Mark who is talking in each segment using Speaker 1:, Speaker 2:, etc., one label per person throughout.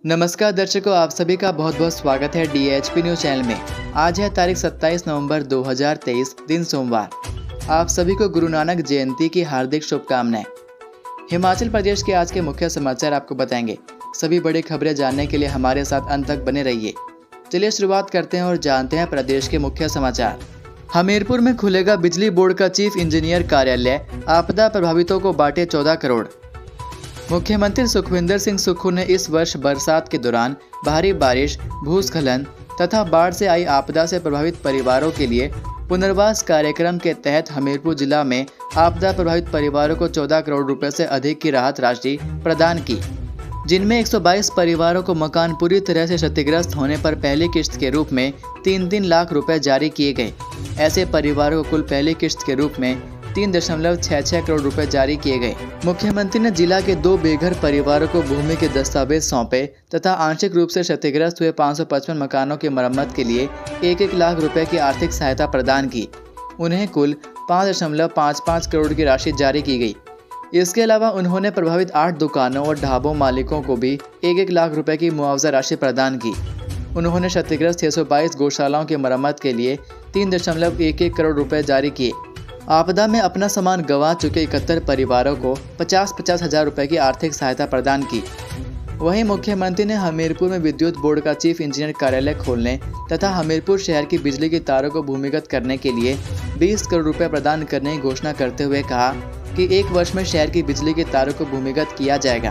Speaker 1: नमस्कार दर्शकों, आप सभी का बहुत बहुत स्वागत है DHP न्यूज चैनल में। आज है तारीख 27 नवंबर 2023, दिन सोमवार। आप सभी को गुरु नानक जयंती की हार्दिक शुभकामनाएं। हिमाचल प्रदेश के आज के मुख्य समाचार आपको बताएंगे। सभी बड़ी खबरें जानने के लिए हमारे साथ अंत तक बने रहिए। चलिए शुरुआत करते हैं और जानते हैं प्रदेश के मुख्य समाचार। हमीरपुर में खुलेगा बिजली बोर्ड का चीफ इंजीनियर कार्यालय, आपदा प्रभावितों को बांटे 14 करोड़। मुख्यमंत्री सुखविंदर सिंह सुक्खू ने इस वर्ष बरसात के दौरान भारी बारिश, भूस्खलन तथा बाढ़ से आई आपदा से प्रभावित परिवारों के लिए पुनर्वास कार्यक्रम के तहत हमीरपुर जिला में आपदा प्रभावित परिवारों को 14 करोड़ रुपए से अधिक की राहत राशि प्रदान की, जिनमें 122 परिवारों को मकान पूरी तरह से क्षतिग्रस्त होने पर पहली किश्त के रूप में 3-3 लाख रुपए जारी किए गए। ऐसे परिवारों को कुल पहली किश्त के रूप में 3.66 करोड़ रुपए जारी किए गए। मुख्यमंत्री ने जिला के 2 बेघर परिवारों को भूमि के दस्तावेज सौंपे तथा आंशिक रूप से क्षतिग्रस्त हुए 555 मकानों की मरम्मत के लिए 1-1 लाख रुपए की आर्थिक सहायता प्रदान की। उन्हें कुल 5.55 करोड़ की राशि जारी की गई। इसके अलावा उन्होंने प्रभावित 8 दुकानों और ढाबों मालिकों को भी 1-1 लाख रुपए की मुआवजा राशि प्रदान की। उन्होंने क्षतिग्रस्त 622 गौशालाओं की मरम्मत के लिए 3.11 करोड़ रुपए जारी किए। आपदा में अपना सामान गंवा चुके 71 परिवारों को 50-50 हजार रुपए की आर्थिक सहायता प्रदान की। वहीं मुख्यमंत्री ने हमीरपुर में विद्युत बोर्ड का चीफ इंजीनियर कार्यालय खोलने तथा हमीरपुर शहर की बिजली की तारों को भूमिगत करने के लिए 20 करोड़ रुपए प्रदान करने की घोषणा करते हुए कहा कि 1 वर्ष में शहर की बिजली की तारों को भूमिगत किया जाएगा।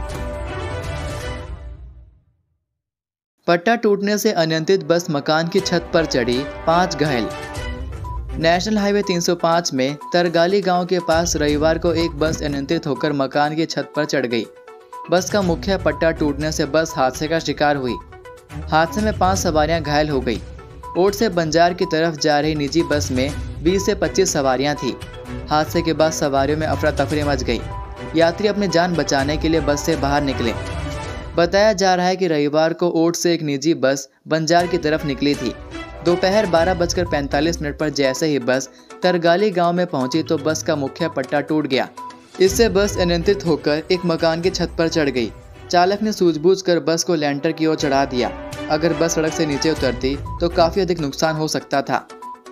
Speaker 1: पट्टा टूटने से अनियंत्रित बस मकान की छत पर चढ़ी, 5 घायल। नेशनल हाईवे 305 में तरगाली गांव के पास रविवार को एक बस अनियंत्रित होकर मकान की छत पर चढ़ गई। बस का मुख्य पट्टा टूटने से बस हादसे का शिकार हुई। हादसे में 5 सवारियां घायल हो गई। ओट से बंजार की तरफ जा रही निजी बस में 20 से 25 सवारियां थी। हादसे के बाद सवारियों में अफरा तफरी मच गई। यात्री अपनी जान बचाने के लिए बस से बाहर निकले। बताया जा रहा है कि रविवार को ओट से एक निजी बस बंजार की तरफ निकली थी। दोपहर 12:45 पर जैसे ही बस तरगाली गांव में पहुंची तो बस का मुख्य पट्टा टूट गया। इससे बस अनियंत्रित होकर एक मकान की छत पर चढ़ गई। चालक ने सूझबूझकर बस को लेंटर की ओर चढ़ा दिया। अगर बस सड़क से नीचे उतरती तो काफी अधिक नुकसान हो सकता था।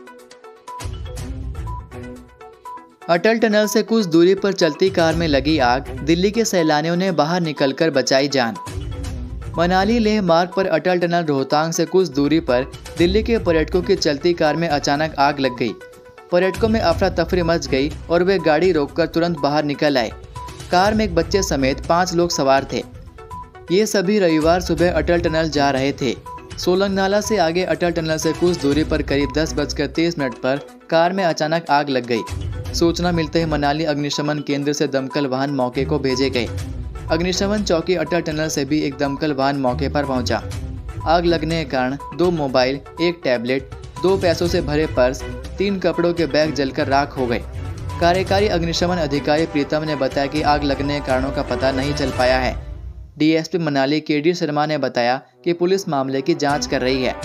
Speaker 1: अटल टनल से कुछ दूरी पर चलती कार में लगी आग, दिल्ली के सैलानियों ने बाहर निकलकर बचाई जान। मनाली लेह मार्ग पर अटल टनल रोहतांग से कुछ दूरी पर दिल्ली के पर्यटकों की चलती कार में अचानक आग लग गई। पर्यटकों में अफरा तफरी मच गई और वे गाड़ी रोककर तुरंत बाहर निकल आए। कार में एक बच्चे समेत 5 लोग सवार थे। ये सभी रविवार सुबह अटल टनल जा रहे थे। सोलंग नाला से आगे अटल टनल से कुछ दूरी पर करीब 10:30 पर कार में अचानक आग लग गई। सूचना मिलते ही मनाली अग्निशमन केंद्र से दमकल वाहन मौके को भेजे गए। अग्निशमन चौकी अटल टनल से भी एक दमकल वाहन मौके पर पहुंचा। आग लगने के कारण 2 मोबाइल, 1 टैबलेट, 2 पैसों से भरे पर्स, 3 कपड़ों के बैग जलकर राख हो गए। कार्यकारी अग्निशमन अधिकारी प्रीतम ने बताया कि आग लगने के कारणों का पता नहीं चल पाया है। DSP मनाली KD शर्मा ने बताया कि पुलिस मामले की जांच कर रही है।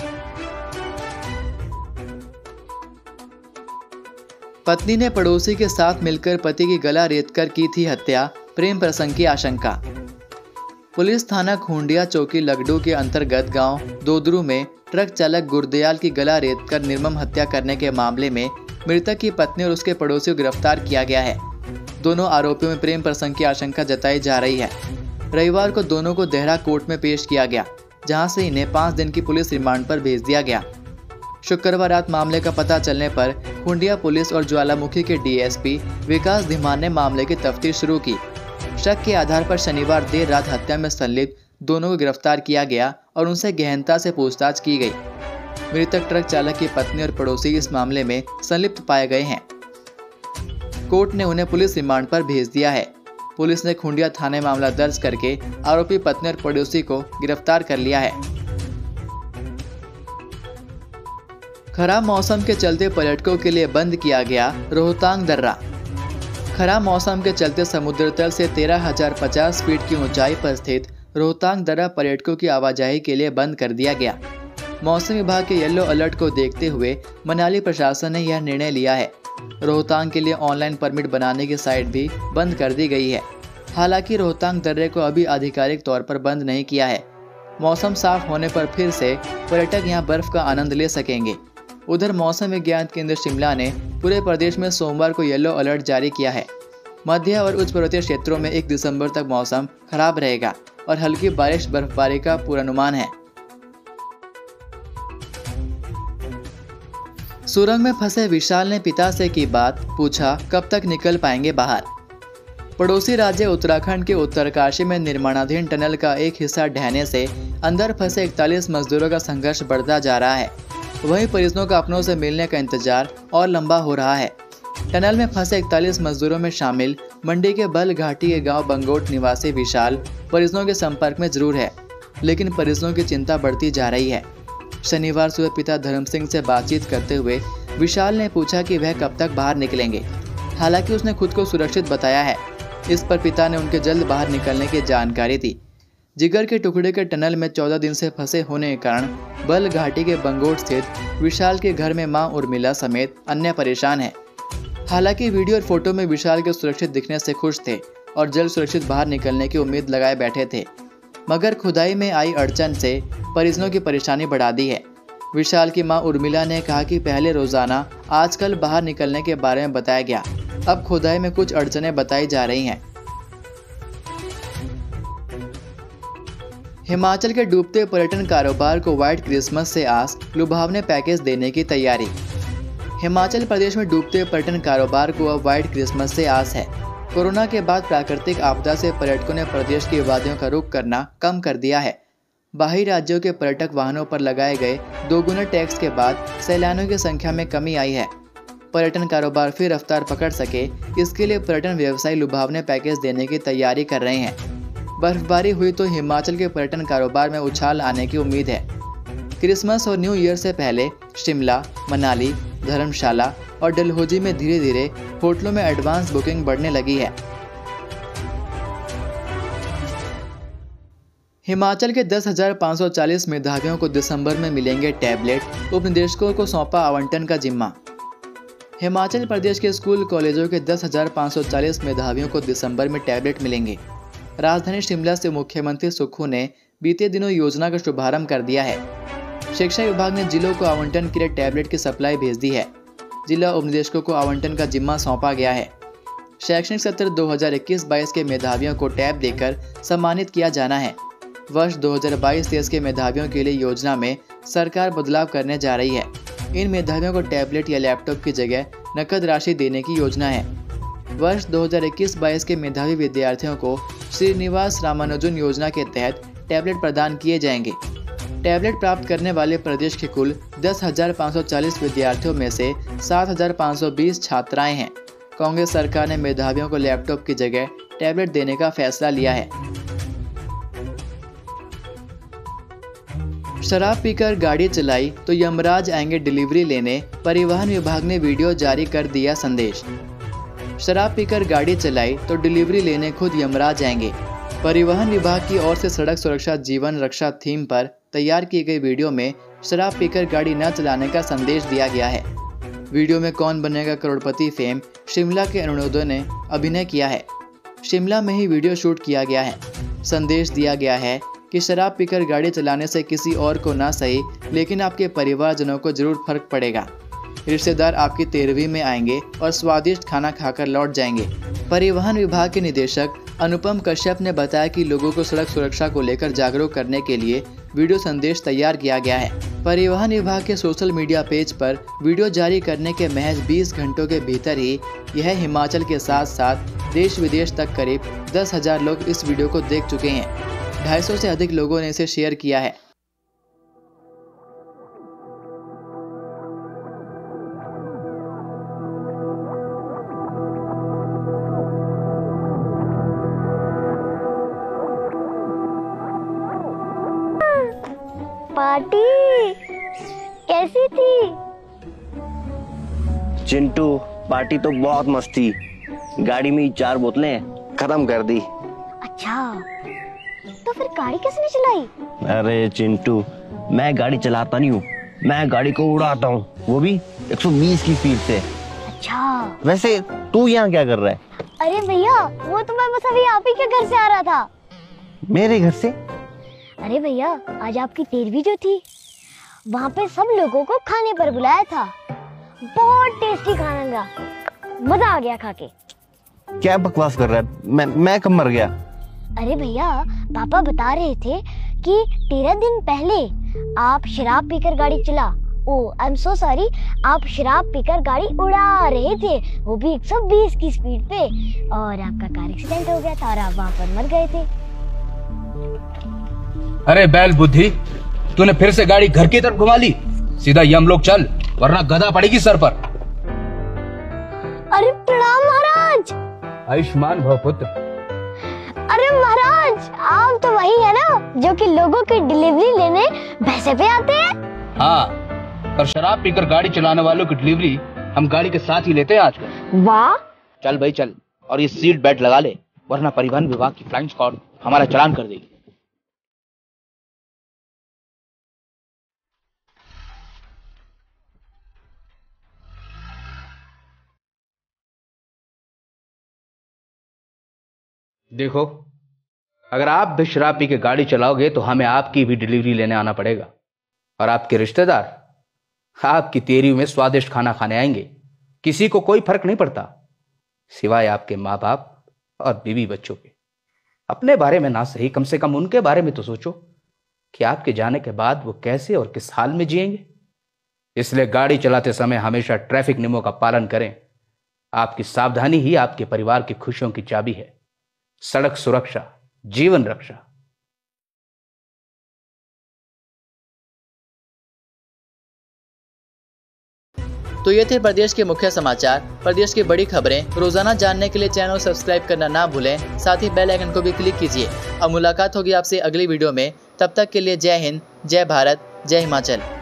Speaker 1: पत्नी ने पड़ोसी के साथ मिलकर पति की गला रेतकर की थी हत्या, प्रेम प्रसंग की आशंका। पुलिस थाना खूंडिया चौकी लगडू के अंतर्गत गांव दोदरू में ट्रक चालक गुरदयाल की गला रेतकर निर्मम हत्या करने के मामले में मृतक की पत्नी और उसके पड़ोसी को गिरफ्तार किया गया है। दोनों आरोपियों में प्रेम प्रसंग की आशंका जताई जा रही है। रविवार को दोनों को देहरा कोर्ट में पेश किया गया, जहां से इन्हें 5 दिन की पुलिस रिमांड पर भेज दिया गया। शुक्रवार रात मामले का पता चलने पर खूंडिया पुलिस और ज्वालामुखी के DSP विकास धीमान ने मामले की तफ्तीश शुरू की। शक के आधार पर शनिवार देर रात हत्या में संलिप्त दोनों को गिरफ्तार किया गया और उनसे गहनता से पूछताछ की गई। मृतक ट्रक चालक की पत्नी और पड़ोसी इस मामले में संलिप्त पाए गए हैं। कोर्ट ने उन्हें पुलिस रिमांड पर भेज दिया है। पुलिस ने खूंडिया थाने मामला दर्ज करके आरोपी पत्नी और पड़ोसी को गिरफ्तार कर लिया है। खराब मौसम के चलते पर्यटकों के लिए बंद किया गया रोहतांग दर्रा। खराब मौसम के चलते समुद्र तल से 13,050 फीट की ऊंचाई पर स्थित रोहतांग दर्रा पर्यटकों की आवाजाही के लिए बंद कर दिया गया। मौसम विभाग के येलो अलर्ट को देखते हुए मनाली प्रशासन ने यह निर्णय लिया है। रोहतांग के लिए ऑनलाइन परमिट बनाने की साइट भी बंद कर दी गई है। हालांकि रोहतांग दर्रे को अभी आधिकारिक तौर पर बंद नहीं किया है। मौसम साफ होने पर फिर से पर्यटक यहां बर्फ का आनंद ले सकेंगे। उधर मौसम विज्ञान केंद्र शिमला ने पूरे प्रदेश में सोमवार को येलो अलर्ट जारी किया है। मध्य और उच्च पर्वतीय क्षेत्रों में 1 दिसंबर तक मौसम खराब रहेगा और हल्की बारिश बर्फबारी का पूर्वानुमान है। सुरंग में फंसे विशाल ने पिता से की बात, पूछा कब तक निकल पाएंगे बाहर। पड़ोसी राज्य उत्तराखंड के उत्तरकाशी में निर्माणाधीन टनल का एक हिस्सा ढहने से अंदर फंसे 41 मजदूरों का संघर्ष बढ़ता जा रहा है। वहीं परिजनों का अपनों से मिलने का इंतजार और लंबा हो रहा है। टनल में फंसे 41 मजदूरों में शामिल मंडी के बल घाटी के गांव बंगोट निवासी विशाल परिजनों के संपर्क में जरूर है, लेकिन परिजनों की चिंता बढ़ती जा रही है। शनिवार सुबह पिता धर्म सिंह से बातचीत करते हुए विशाल ने पूछा कि वह कब तक बाहर निकलेंगे। हालांकि उसने खुद को सुरक्षित बताया है। इस पर पिता ने उनके जल्द बाहर निकलने की जानकारी दी। जिगर के टुकड़े के टनल में 14 दिन से फंसे होने के कारण बल घाटी के बंगोट स्थित विशाल के घर में मां उर्मिला समेत अन्य परेशान हैं। हालांकि वीडियो और फोटो में विशाल के सुरक्षित दिखने से खुश थे और जल्द सुरक्षित बाहर निकलने की उम्मीद लगाए बैठे थे, मगर खुदाई में आई अड़चन से परिजनों की परेशानी बढ़ा दी है। विशाल की मां उर्मिला ने कहा कि पहले रोजाना आजकल बाहर निकलने के बारे में बताया गया, अब खुदाई में कुछ अड़चनें बताई जा रही हैं। हिमाचल के डूबते पर्यटन कारोबार को व्हाइट क्रिसमस से आस, लुभावने पैकेज देने की तैयारी। हिमाचल प्रदेश में डूबते पर्यटन कारोबार को अब व्हाइट क्रिसमस से आस है। कोरोना के बाद प्राकृतिक आपदा से पर्यटकों ने प्रदेश की वादियों का रुख करना कम कर दिया है। बाहरी राज्यों के पर्यटक वाहनों पर लगाए गए 2 गुना टैक्स के बाद सैलानियों की संख्या में कमी आई है। पर्यटन कारोबार फिर रफ्तार पकड़ सके, इसके लिए पर्यटन व्यवसायी लुभावने पैकेज देने की तैयारी कर रहे हैं। बर्फबारी हुई तो हिमाचल के पर्यटन कारोबार में उछाल आने की उम्मीद है। क्रिसमस और न्यू ईयर से पहले शिमला, मनाली, धर्मशाला और डलहौजी में धीरे धीरे होटलों में एडवांस बुकिंग बढ़ने लगी है। हिमाचल के 10,540 मेधावियों को दिसंबर में मिलेंगे टैबलेट, उपनिदेशकों को सौंपा आवंटन का जिम्मा। हिमाचल प्रदेश के स्कूल कॉलेजों के 10,540 मेधावियों को दिसंबर में टैबलेट मिलेंगे। राजधानी शिमला से मुख्यमंत्री सुक्खू ने बीते दिनों योजना का शुभारंभ कर दिया है। शिक्षा विभाग ने जिलों को आवंटन के लिए टैबलेट की सप्लाई भेज दी है। जिला उपनिदेशकों को आवंटन का जिम्मा सौंपा गया है। शैक्षणिक सत्र 2021-22 के मेधावियों को टैब देकर सम्मानित किया जाना है। वर्ष 2022-23 के मेधावियों के लिए योजना में सरकार बदलाव करने जा रही है। इन मेधावियों को टैबलेट या लैपटॉप की जगह नकद राशि देने की योजना है। वर्ष 2021-22 के मेधावी विद्यार्थियों को श्रीनिवास रामानुजन योजना के तहत टैबलेट प्रदान किए जाएंगे। टैबलेट प्राप्त करने वाले प्रदेश के कुल 10,540 विद्यार्थियों में से 7,520 छात्राएं हैं। कांग्रेस सरकार ने मेधावियों को लैपटॉप की जगह टैबलेट देने का फैसला लिया है। शराब पीकर गाड़ी चलाई तो यमराज आएंगे डिलीवरी लेने, परिवहन विभाग ने वीडियो जारी कर दिया संदेश। शराब पीकर गाड़ी चलाई तो डिलीवरी लेने खुद यमराज आएंगे। परिवहन विभाग की ओर से सड़क सुरक्षा जीवन रक्षा थीम पर तैयार की गई वीडियो में शराब पीकर गाड़ी न चलाने का संदेश दिया गया है। वीडियो में कौन बनेगा करोड़पति फेम शिमला के अरुणोदय ने अभिनय किया है। शिमला में ही वीडियो शूट किया गया है। संदेश दिया गया है कि शराब पीकर गाड़ी चलाने से किसी और को ना सही, लेकिन आपके परिवारजनों को जरूर फर्क पड़ेगा। रिश्तेदार आपकी 13वीं में आएंगे और स्वादिष्ट खाना खाकर लौट जाएंगे। परिवहन विभाग के निदेशक अनुपम कश्यप ने बताया कि लोगों को सड़क सुरक्षा को लेकर जागरूक करने के लिए वीडियो संदेश तैयार किया गया है। परिवहन विभाग के सोशल मीडिया पेज पर वीडियो जारी करने के महज 20 घंटों के भीतर ही यह हिमाचल के साथ साथ देश विदेश तक करीब 10,000 लोग इस वीडियो को देख चुके हैं। 250 से अधिक लोगों ने इसे शेयर किया है।
Speaker 2: पार्टी कैसी थी?
Speaker 3: चिंटू, पार्टी तो बहुत मस्त थी। गाड़ी में 4 बोतलें खत्म कर दी।
Speaker 2: अच्छा, तो फिर गाड़ी किसने चलाई?
Speaker 3: अरे चिंटू, मैं गाड़ी चलाता नहीं हूँ, मैं गाड़ी को उड़ाता हूँ, वो भी 120 की स्पीड से।
Speaker 2: अच्छा,
Speaker 3: वैसे तू यहाँ क्या कर रहा है?
Speaker 2: अरे भैया, वो तो मैं बस अभी आप ही के घर से आ रहा था।
Speaker 3: मेरे घर से?
Speaker 2: अरे भैया, आज आपकी 13वीं जो थी, वहाँ पे सब लोगों को खाने पर बुलाया था। बहुत टेस्टी खाना था, मजा आ गया खा के।
Speaker 3: क्या बकवास कर रहा है? मैं कब मर गया?
Speaker 2: अरे भैया, पापा बता रहे थे कि 13 दिन पहले आप शराब पीकर गाड़ी चला। आई एम सो सॉरी, आप शराब पीकर गाड़ी उड़ा रहे थे, वो भी 120 की स्पीड पे, और आपका कार एक्सीडेंट हो गया था और आप वहाँ पर मर गए थे।
Speaker 4: अरे बैल बुद्धि, तूने फिर से गाड़ी घर की तरफ घुमा ली। सीधा यमलोक चल, वरना गदा पड़ेगी सर पर।
Speaker 2: अरे प्रणाम महाराज।
Speaker 4: आयुष्मान भव पुत्र।
Speaker 2: अरे महाराज, आप तो वही है ना जो कि लोगों की डिलीवरी लेने भैंसे पे आते हैं।
Speaker 4: हाँ, पर शराब पीकर गाड़ी चलाने वालों की डिलीवरी हम गाड़ी के साथ ही लेते हैं आजकल।
Speaker 2: वाह।
Speaker 4: चल भाई चल, और ये सीट बेल्ट लगा ले, वरना परिवहन विभाग की फ्लाइंग स्क्वाड हमारा चालान कर देगी। देखो, अगर आप भी शराब पी के गाड़ी चलाओगे तो हमें आपकी भी डिलीवरी लेने आना पड़ेगा, और आपके रिश्तेदार आपकी 13वीं में स्वादिष्ट खाना खाने आएंगे। किसी को कोई फर्क नहीं पड़ता, सिवाय आपके माँ बाप और बीवी बच्चों के। अपने बारे में ना सही, कम से कम उनके बारे में तो सोचो कि आपके जाने के बाद वो कैसे और किस हाल में जिएंगे। इसलिए गाड़ी चलाते समय हमेशा ट्रैफिक नियमों का पालन करें। आपकी सावधानी ही आपके परिवार की खुशियों की चाबी है। सड़क सुरक्षा, जीवन रक्षा।
Speaker 1: तो ये थे प्रदेश के मुख्य समाचार। प्रदेश की बड़ी खबरें रोजाना जानने के लिए चैनल सब्सक्राइब करना ना भूलें। साथ ही बेल आइकन को भी क्लिक कीजिए। अब मुलाकात होगी आपसे अगली वीडियो में। तब तक के लिए जय हिंद, जय भारत, जय हिमाचल।